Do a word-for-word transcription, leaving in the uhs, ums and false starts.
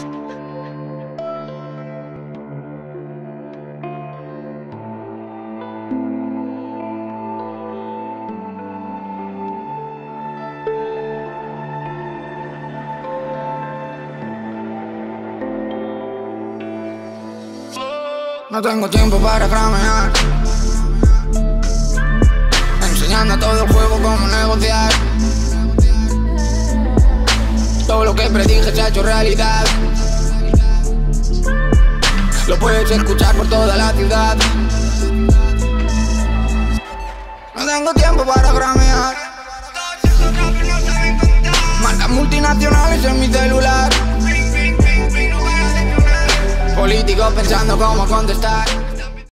No tengo tiempo para cramear, enseñando a todo el juego cómo negociar. Todo lo que predije se ha hecho realidad. Lo puedes escuchar por toda la ciudad. No tengo tiempo para cramear, marcas multinacionales en mi celular. Políticos pensando cómo contestar.